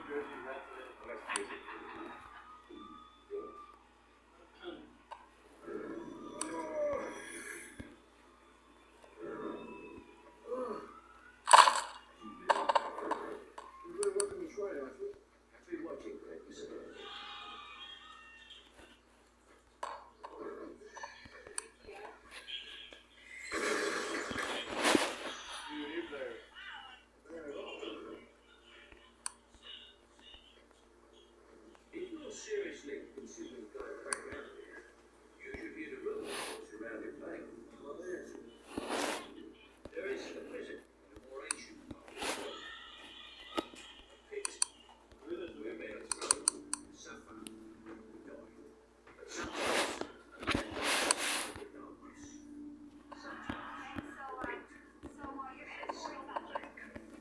Seriously, considering going back out there, you should be the rule around your plane. Well, there is a prison in a more ancient part of the world. Pit. We're meant to grow, suffer, die. But sometimes a man dies in the darkness. Sometimes wait. Heads back.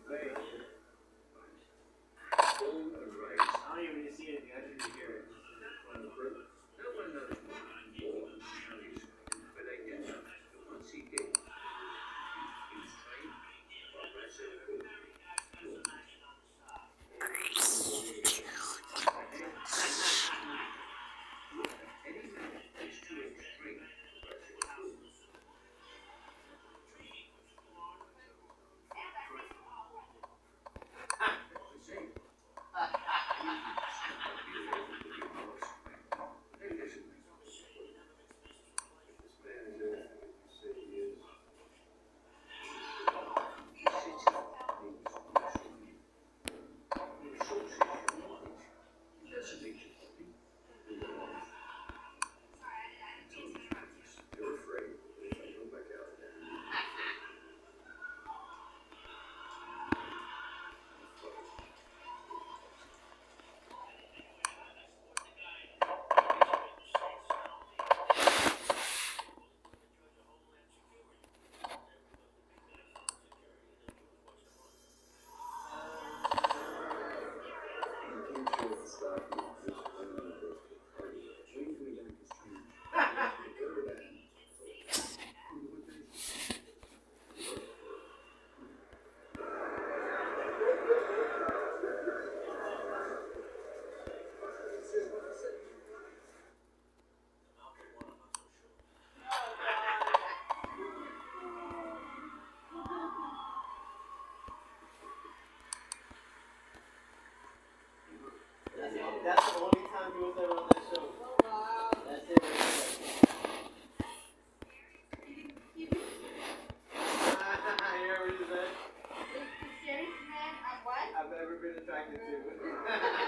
Born and raised. I don't even see anything. I didn't hear it. No one knows what war and is, but they do know that once he did, he was trained by Russell Cook. Any man is too extreme for Russell Cook. That's the only time he was ever on that show. Oh, wow. That's it right there. You hear what he said? The scariest man I've what? I've ever been attracted to.